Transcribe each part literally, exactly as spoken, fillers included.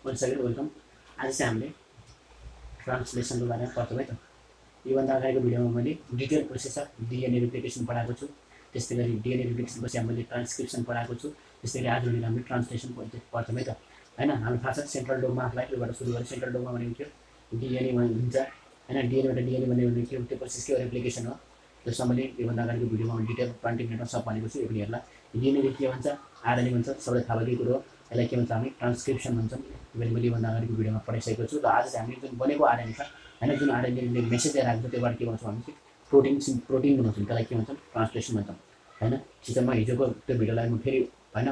once again welcome. आज चाहिँ हामीले ट्रान्सलेसनको बारेमा पढ्छौँ है त। योभन्दा अगाडिको भिडियोमा मैले detail process of DNA replication पढाएको छु। त्यस्तै गरी डिएनए रिप्लिकेसनपछि मैले ट्रान्सक्रिप्सन पढाएको छु। त्यस्तै गरी आज हामीले हामीले ट्रान्सलेसन पढ्छौँ है त हैन। हामीलाई थाहा छ सेन्ट्रल डोगमा अफ लाइफबाट सुरु गरेर सेन्ट्रल डोगमा भनेको के हो, डिएनए हुन्छ हैन। डिएनएबाट डिएनए भन्ने के हो, त्यो प्रोसेस के हो, रेप्लिकेसन हो। त्यसमा मैले योभन्दा अगाडिको भिडियोमा डिटेल ट्वेन्टी मिनटमा सब भनेको छु। यो हेर्ला डिएनए के भन्छ, आरएनए भन्छ, सबैलाई थाहा भएको कुरो हो। यसलाई के भन्छ, हामी ट्रान्सक्रिप्सन भन्छौँ। यो मैले योभन्दा अगाडिको भिडियोमा पढाइसकेको छु। र आज चाहिँ हामीले जुन बनेको आरएनए छ हैन, जुन आरएनएले मेसेज दिएर आएको छ त्योबाट के भन्छौँ हामी चाहिँ प्रोटिन प्रोटिन बनाउँछौँ। त्यसलाई के भन्छौँ, ट्रान्सलेसन भन्छौँ हैन। ठिक छ, म हिजोको त्यो भिडियोलाई म फेरि हैन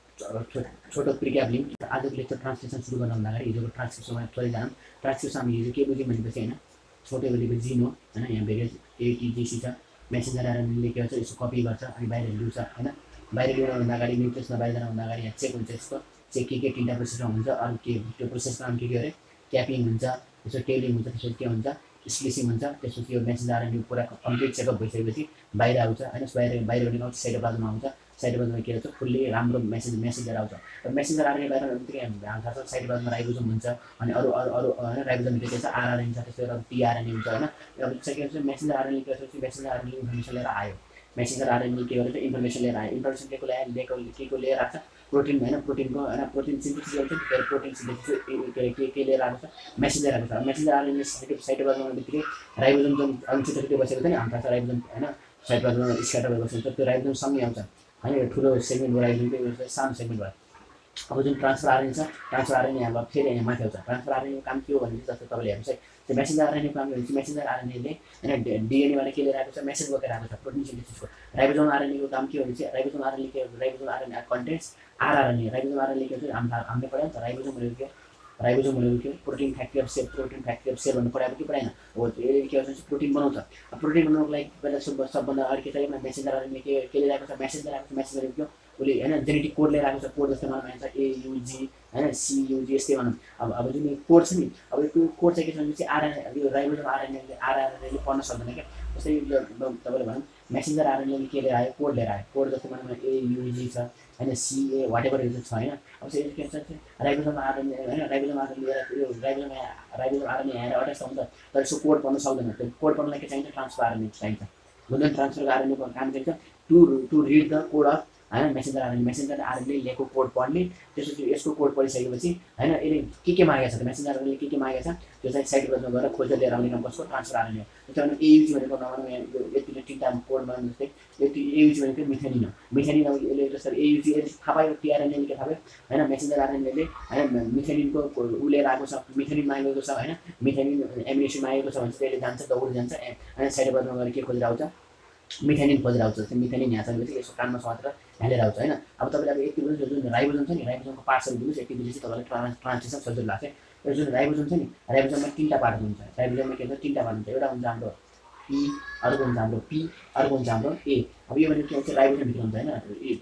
छोटो प्रिक्याप लिउँ। आजको लेक्चर ट्रान्सलेसन सुरु गर्नुभन्दा अगाडि हिजोको ट्रान्सक्रिप्सनमा थोरै जाऊँ। ट्रान्सक्रिप्सन हामी हिजो के बुझ्यौँ भनेपछि हैन, छोटो भनेको जिन हो हैन। यहाँ भेरियस एटिजिसी छ, मेसेन्जर आरएनएले के भन्छ, यसको कपी गर्छ अनि बाहिर ल्याउँछ हैन। बाहिर ल्याउनुभन्दा अगाडि न्युक्लियसमा बाहिर जानुभन्दा अगाडि यहाँ चेक हुन्छ यसको। चेक के के तिनवटा प्रोसेसमा हुन्छ। अरू के त्यो प्रोसेसको नाम के के अरे, क्यापिङ हुन्छ, त्यसो टेलिङ हुन्छ, त्यसो के हुन्छ, स्प्लिसिङ हुन्छ। त्यसपछि यो मेसेन्जर आरएनए पुरा कम्प्लिट चेकअप भइसकेपछि बाहिर आउँछ हैन। बाहिर बाहिर भनेको साइटोप्लाज्ममा आउँछ। साइटोप्लाज्ममा के हुन्छ, फुल्ली राम्रो मेसेज मेसेन्जर आउँछ। र मेसेन्जर आरएनए बाहिर बित्तिकै हामी थाहा छ साइटोप्लाज्ममा राइबोसोम हुन्छ अनि अरू अरू अरू हैन। राइबोसोम के छ, आरआरएनए छ, त्यसै गरी टिआरएनए हुन्छ हैन। अब चाहिँ के हुन्छ, मेसेन्जर आरएनए के छ, मेसेन्जर आरएनए इन्फर्मेसन लिएर आयो। मेसेन्जर आरएनए के गरेर इन्फर्मेसन लिएर आयो। इन्फर्मेसन के को ल्यायो, लेको के को लिएर आएको छ, प्रोटिन हैन। प्रोटिनको हैन, प्रोटिन सिन्थेसिस गर्छ। त्यो प्रोटिन सिन्थेसिस के के लिएर आएको छ, मेसेन्जर आएको छ। मेसेन्जर आरएनए साइटो साइटोप्लाज्ममा बित्तिकै राइबोसोम जुन अलिकति छुट्टै बसेको छ नि, हाम्रो थाहा छ राइबोसोम हैन, साइटोप्लाज्ममा स्क्याटर भएको हुन्छ। त्यो राइबोसोम सँगै आउँछ हैन। यो ठुलो सेगमेन्ट राइबोसोमको सानो सेगमेन्ट भयो। अब जुन ट्रान्सफर आरएनए छ, ट्रान्सफर आरएनए यहाँ फेरि यहाँ माथि आउँछ। ट्रान्सफर आरएनएको काम के हो भने जस्तो तपाईँले हेर्नुहोस् है, त्यो मेसेन्जर आरएनएको काम के भन्छ, मेसेन्जर आरएनएले हैन डिएनएबाट के लिएर आएको छ, मेसेज बोकेर आएको छ, प्रोटिन सिन्थेसिसको। राइबोसोम आरएनएको काम के हो भने चाहिँ राइबोसोम आरएनए के हो, ribosome RNA contents rRNA. Ribosome RNA के हुन्छ, हाम्रो हामीले पढायो नि त, राइबोसोम भनेको के हो, राइबोसोम भनेको के हो, protein factory of cell, protein factory of cell भन्नु पढाएको कि पढाएन हो। यो के भन्छ, प्रोटिन बनाउँछ। प्रोटिन बनाउनको लागि पहिला सब सबभन्दा अगाडि के चाहियो, मेसेन्जर आरएनए के के लिएर आएको छ, मेसेज लिएर आएको छ। मेसेज भनेको उसले हैन जेनेटिक कोड लिएर आएको छ। कोड जस्तै भनौँ भन्छ एयुजी हैन, सियुजी यस्तै भनौँ। अब अब जुन यो कोड छ नि, अब यो कोड चाहिँ के छ भनेपछि आरएनए, यो राइबोसोम आरएनएले आरआरएनएले पढ्न सक्दैन क्या। जस्तै तपाईँले भनौँ मेसेन्जर आरएनएले के लिएर आयो, कोड लिएर आयो। कोड जस्तै भनौँ एयुजी छ हैन, सिए वाट एभर इज छ हैन। अब चाहिँ के भन्छ, राइबोसोम आरएनए हैन, राइबोसोम आरएनए लिएर यो राइबोसोम राइबोसोम आरएनए यहाँ अट्याच हुन्छ, तर यसको कोड पढ्न सक्दैन। त्यो कोड पढ्नलाई के चाहिन्छ, ट्रान्सफर आरएनए चाहिन्छ। जुन ट्रान्सफर आरएनएको काम चाहिन्छ to to read the code of हैन मेसेन्जर आरएनए। मेसेन्जर आरएनएले लेखेको कोड पढ्ने, त्यसपछि यसको कोड पढिसकेपछि हैन यसले के के मागेको छ, मेसेन्जर आरएनएले के के मागेको छ त्यो चाहिँ साइटोप्लाज्ममा गएर खोजेर लिएर आउने काम कसको, ट्रान्सफर आरएनए हो। त्यसो भने एयुजी भनेको नभनौँ यहाँ यतिले तिनवटा कोडमा जस्तै यति एयुजी भनेको मिथेनिन हो। मिथेनिन अब यसले जस्तै एयुजी थाहा पायो, टिआरएनएले के थाहा पायो हैन, मेसेन्जर आरएनएले हैन मिथेनिनको उ लिएर आएको छ, मिथेनिन मागेको छ हैन, मिथेनिन एमिनो एसिड मागेको छ भने चाहिँ त्यसले जान्छ, दौडी जान्छ हैन, साइटोप्लाज्ममा गएर के खोजेर आउँछ, मिथेनिन खोजेर आउँछ। त्यो मिथेनिन यहाँ छ भनेपछि यसको कानमा समातेर यहाँ लिएर आउँछ हैन। अब तपाईँले अब यति बुझ्नुहोस्, जुन राइबोसोम छ नि, राइबोसोमको पार्ट्सहरू बुझ्नुहोस्, यति बुझेपछि तपाईँलाई ट्रान्स ट्रान्सलेसन सजिलो लाग्छ। यो जुन राइबोसोम छ नि, राइबोसोममा तिनवटा पार्ट हुन्छ। राइबोसोममा के हुन्छ, तिनवटा पार्ट हुन्छ। एउटा हुन्छ हाम्रो पी, अर्को हुन्छ हाम्रो पी, अर्को हुन्छ हाम्रो ए। अब यो भनेको के हुन्छ, राइबोसोमभित्र हुन्छ हैन,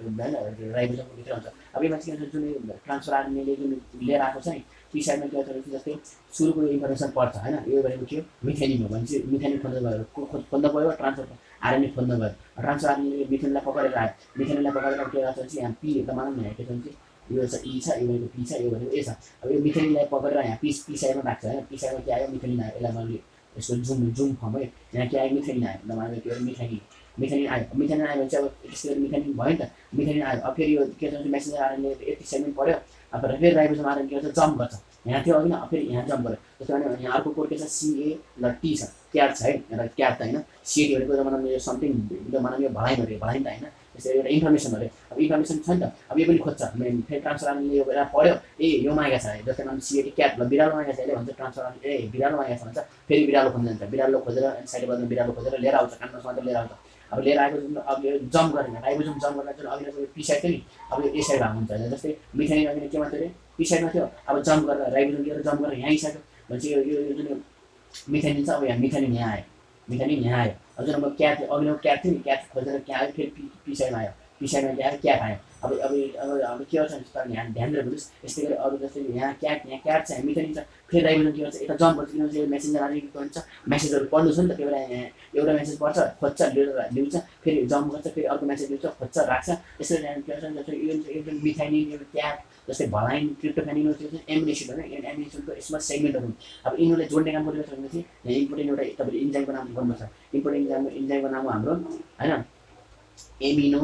हैन राइबोसोमको भित्र हुन्छ। अब योमा चाहिँ के हुन्छ, जुन ट्रान्सफर आरएनएले जुन लिएर आएको छ नि, पी साइडमा के हुन्छ जस्तै सुरुको इन्फर्मेसन पढ्छ हैन। यो भनेको के हो, मिथेनिन हो भनेपछि मिथेनिन खोज्नु गयो, खोज्नु गयो, ट्रान्सफर आरएनए खोज्नु गयो। ट्रान्सफर आरएनएले मिथेनिनलाई पकडेर आयो। मिथेनिनलाई पकडेर के गर्छ भने यहाँ पी त मानौँ न, यहाँ के भन्छ, यो छ ई छ, यो भनेको पी छ, यो भनेको ए छ। अब यो मिथेनिनलाई पकडेर यहाँ पी पी साइडमा राख्छ हैन। पी साइडमा के आयो, मिथेनिन आयो। यसलाई मैले यसको जुम जुम फर्म है, यहाँ के आयो, मिथेनिन आयो। ल मानौँ त्यो मिथेनिन मिथेनिन आयो। मिथेनिन आयो भने चाहिँ अब त्यसै गरी मिथेनिन भयो नि त, मिथेनिन आयो। अब फेरि यो के भन्छ, मेसेन्जर आरएनए यति सेगमेन्ट पढ्यो। अब फेरि राइबोसोम आरएनए के भन्छ, जम्प गर्छ। यहाँ थियो अघि न, फेरि यहाँ जम्प गर्यो। त्यसो भने यहाँ अर्को कोड के छ, सिए ल टी छ, क्याट छ है, एउटा क्याट त होइन। सिएटी भनेको जमानामा यो समथिङ जमानामा यो भलाइ अरे भलाइ त होइन, त्यसरी एउटा इन्फर्मेसन अरे। अब इन्फर्मेसन छ नि त, अब यो पनि खोज्छ। फेरि ट्रान्सफर आरएनएले यो पढ्यो, ए यो मागेको छ, जस्तै नाम सिएटी क्याट, ल बिरालो मागेको छ यसले भन्छ, ट्रान्सफर आरएनए ए बिरालो मागेको छ भन्छ, फेरि बिरालो खोज्न जान्छ। बिरालो खोजेर साइटोप्लाज्ममा बिरालो खोजेर लिएर आउँछ, कानमा समातेर लिएर आउँछ। अब लिएर आएको जुन अब यो जम्प गरेन, राइबोसोम जम्प गर्न जुन अघि नै पी साइड थियो नि, अब यो ए साइड भएको हुन्छ होइन। जस्तै मिथेनिन अघि केमा थियो अरे, पी साइडमा थियो। अब जम्प गरेर राइबोसोम लिएर जम्प गरेर यहाँ आइसक्यो भनेपछि यो यो जुन मिथेनिन छ, अब यहाँ मिथेनिन यहाँ आयो, मिथेनिन यहाँ आयो। अब जुन अब क्याट अघि नै क्याट थियो नि, क्याट खोजेर त्यहाँ आयो, फेरि पी पी साइडमा आयो। पी साइडमा के आयो, क्याट आयो। अब अब अब अब के गर्छ भने तपाईँ यहाँ ध्यान दिएर बुझ्नुहोस्। यस्तै गरी अरू जस्तै यहाँ क्याट यहाँ क्याट छ, यहाँ मिथेनिन छ, फेरि राइबोसोम के गर्छ यता जम्प गर्छ, किनभने यो मेसेन्जर आरएनए के भन्छ मेसेजहरू पढ्नु छ नि त, त्यही भएर यहाँ एउटा मेसेज पढ्छ खोज्छ ल्याउँछ, फेरि जम्प गर्छ, फेरि अर्को मेसेज ल्याउँछ खोज्छ राख्छ। यसरी यहाँ के गर्छ जस्तै यो मिथाइनिन यो क्याट जस्तै भलाइन ट्रिप्टोफेनिन एमिनो एसिड होइन, एमिनो एसिडको यसमा सेगमेन्टहरू हुन्। अब यिनीहरूले जोड्ने काम गरेको छ भनेपछि यहाँ इम्पोर्टेन्ट एउटा तपाईँले इन्जाइमको नाम गर्नुपर्छ। इम्पोर्टेन्ट इन्जाइम इन्जाइमको नाम हो हाम्रो होइन एमिनो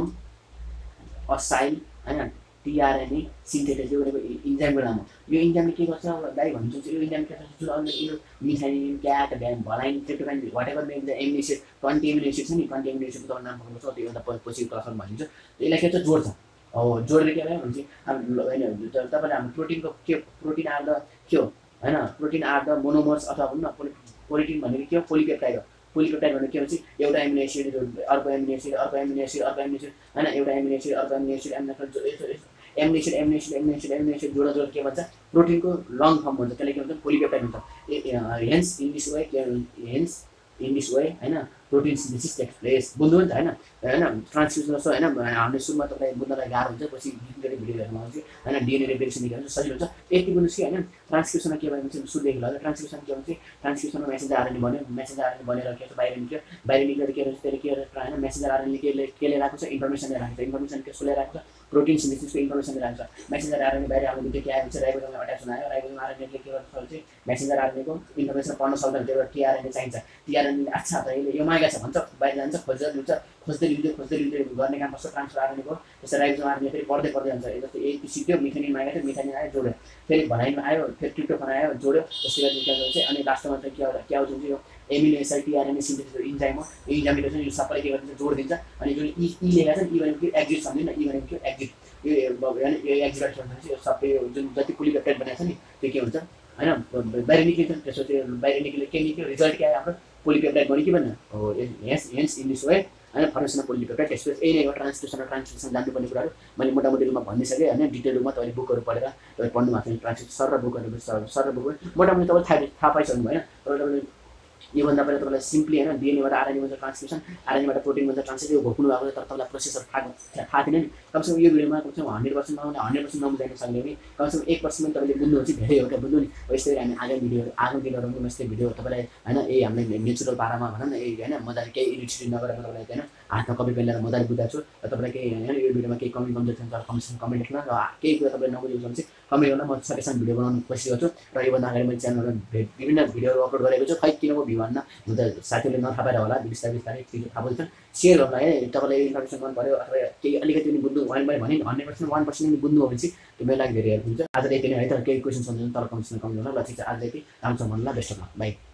असाइल होइन टिआरएनए सिन्थेटेज यो भनेको इन्जाइमको नाम हो। यो इन्जाइमले के गर्छ दाइ भन्छ यो इन्जाइम के गर्छ जुन अन्य यो methionine cat valine tryptophan what ever amino acid twenty amino acid छ नि ट्वेन्टी एमिनो एसिडको तपाईँ नाम पकाउनुपर्छ, त्यो एउटा पछि क्लासमा भनिन्छ। यसलाई के छ जोड्छ हो, जोडेर के भयो भने होइन तपाईँले हाम्रो प्रोटिनको के प्रोटिन आर द के हो होइन प्रोटिन आर द मोनोमर्स अथवा भनौँ न प्रोटिन भनेको के हो पोलिपेप्टाइड हो। पोलिपेप्टाइड भनेको के भन्छ एउटा एमिनो एसिड अर्को एमिनो एसिड अर्को एमिनो एसिड अर्को एमिनो एसिड होइन एउटा एमिनो एसिड अर्को amino acid amino acid amino acid amino acid amino acid amino acid जोडा जोड के भन्छ प्रोटिनको लङ फर्म भन्छ, त्यसलाई के भन्छ पोलिपेप्टाइड भन्छ। Hence in this way hence in this way होइन प्रोटिन सिन्थेसिस टेक्स प्लेस बुझ्नु नि त होइन होइन ट्रान्सक्रिप्सन जस्तो होइन हामीले सुरुमा तपाईँलाई बुझ्नलाई गाह्रो हुन्छ, पछि भिडियो हेर्नु आउँछ होइन डिएनए रेप्लिकेसन निकाल्नु सजिलो हुन्छ। यति बुझ्नुहोस् कि होइन ट्रान्सक्रिप्सनमा के भयो भने सुरुदेखि ल ट्रान्सक्रिप्सन के भन्छ ट्रान्सक्रिप्सनमा मेसेन्जर आरएनए बन्यो, मेसेन्जर आरएनए बनेर के बाहिर निक्ल्यो, बाहिर निक्लेर के भन्छ त्यसले के होइन मेसेन्जर आरएनएले के के लिएर आएको छ इन्फर्मेसन लिएर आएको छ, इन्फर्मेसन के लिएर आएको छ प्रोटिन सिन्थेसिसको इन्फर्मेसन लिएर आएको छ। मेसेन्जर आरएनए बाहिर आउने बित्तिकै के आएको छ राइबोसोममा अट्याच आयो, राइबोसोम आरएनएले के गर्छ भने मेसेन्जर आरएनएको इन्फर्मेसन पढ्न सक्दैन, त्यही भएर टिआरएनए चाहिन्छ। टिआरएनए अच्छा त यसले यो मागेको छ भन्छ बाहिर जान्छ खोज्दै लिन्छ खोज्दै लिँदै खोज्दै लिँदै गर्ने काम गर्छ ट्रान्सफर आरएनएको। त्यसै राइबोसोम आरएनए फेरि पढ्दै पढ्दै जान्छ, जस्तै ए सिक्यो मिथेनिन मागेको थियो मिथेनिन आयो जोड्यो, फेरि भलाइनमा आयो फेरि ट्रिप्टोफान आयो जोड्यो, त्यसै गरी के भन्छ अनि लास्टमा चाहिँ के आउँछ के आउँछ यो amino acid tRNA synthesis enzyme हो। यो इन्जाइमले चाहिँ यो सबैले के गरिदिन्छ जोडिदिन्छ। अनि जुन इ इ लेखेको छ इ भनेको एक्जिट सम्झिनु न, इ भनेको के एक्जिट यो यो एक्जिट भनेपछि यो सबै जुन जति पोलिपेप्टाइड बनाएको छ नि त्यो के हुन्छ होइन बाहिर निक्लिन्छ। त्यसो त्यो बाहिर निक्ले के निक्ल्यो रिजल्ट के आयो हाम्रो पोलिपेप्टाइड बन्यो कि भन्नु हो hence hence in this way होइन फर्मेसन अफ पोलिपेप्टाइड त्यसपछि यही नै हो ट्रान्सक्रिप्सन र ट्रान्सक्रिप्सन जान्नुपर्ने कुराहरू मैले मोटामोटी रूपमा भनिसकेँ होइन। डिटेल रूपमा तपाईँले बुकहरू पढेर तपाईँ पढ्नु भएको छ ट्रान्सक्रिप्सन सर र बुकहरू सर र बुकहरू मोटामोटी तपाईँले थाहा थाहा पाइसक्नु भयो होइन। तर तपाईँले योभन्दा पहिला तपाईँलाई सिम्पली होइन डिएनएबाट आरएनए भन्छ ट्रान्सक्रिप्सन आरएनएबाट प्रोटिन भन्छ ट्रान्सक्रिप्सन यो घोक्नु भएको तर तपाईँलाई प्रोसेसर थाहा थाहा थिएन नि। कमसेकम यो भिडियोमा कमसेकम हन्ड्रेड पर्सेन्ट नहुने हन्ड्रेड पर्सेन्ट नबुझाउन सक्ने भने कमसेकम एक पर्सेन्ट तपाईँले बुझ्नुहुन्छ धेरै हो क्या बुझ्नु नि। यस्तै हामी आगामी भिडियोहरू आगामी दिनहरूमा यस्तै भिडियो तपाईँलाई होइन यही हामीले नेचुरल पारामा भनौँ न यही होइन मजाले केही इडिट नगरेर तपाईँलाई होइन हातमा कपी पेन लिएर मजाले बुझाएको छु। र तपाईँलाई केही होइन यो भिडियोमा केही कमी कमजोर छ तर कमसेकम कमेन्ट लेख्न र केही कुरा तपाईँले नबुझेको छ भने चाहिँ कमेन्ट गर्न म सकेसम्म भिडियो बनाउनु कोसिस गर्छु। र योभन्दा अगाडि मैले च्यानलमा विभिन्न भिडियोहरू अपलोड गरेको छु, खै किनको भ्यू भन्न हुन त साथीहरूले नथाहा पाएर होला बिस्तारै बिस्तारै त्यो थाहा पाउँछ। सेयर गर्नु है तपाईँलाई इन्फर्मेसन मन पऱ्यो अथवा केही अलिकति पनि बुझ्नु भयो भने हन्ड्रेड पर्सेन्ट वान पर्सेन्ट पनि बुझ्नु हो भने चाहिँ त्यो मेरो लागि धेरै हेल्प हुन्छ। आज यति नै है तर केही क्वेसन सम्झनु तर कमसेकम कम गर्नु ल ठिक छ आज यति राम्रो छ भन्नु ल बेस्ट अफ लक बाई।